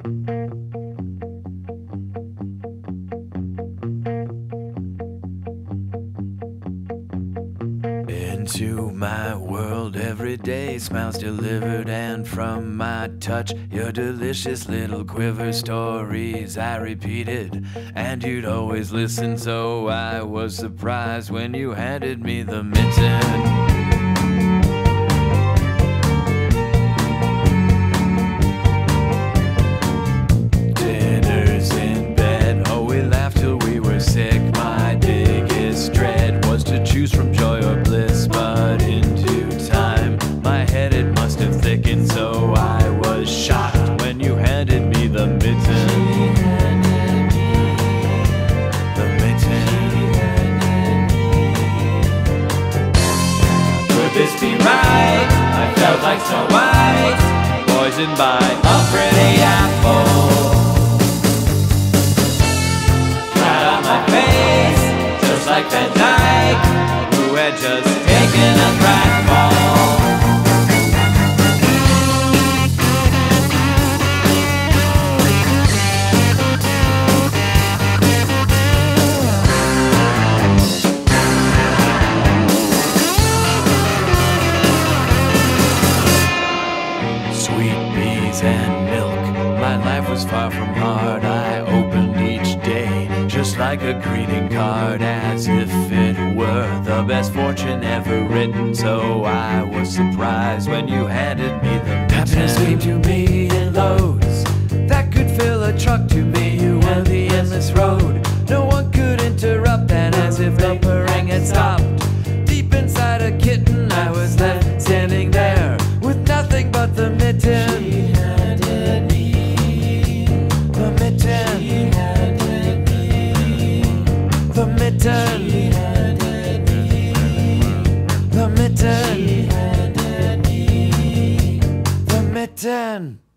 Into my world every day, smiles delivered, and from my touch, your delicious little quiver stories I repeated, and you'd always listen, so I was surprised when you handed me the mitten. From joy or bliss, but into time my head it must have thickened, so I was shocked when you handed me the mitten. The mitten. Could this be right? I felt like Snow White, poisoned by a pretty apple. Flat on my face, just like Van Dyke, who had just taken a crack ball. Sweet peas and milk, my life was far from hard. I opened each day just like a greeting card, as if it were the best fortune ever written. So I was surprised when you handed me the mitten. Happiness came to me in loads that could fill a truck. To me you were the endless road, no one could interrupt. And as if the purring had stopped, deep inside a kitten I was left standing there with nothing but the mitten. She handed me the mitten. She handed me the mitten. She handed me the mitten. She handed me the mitten.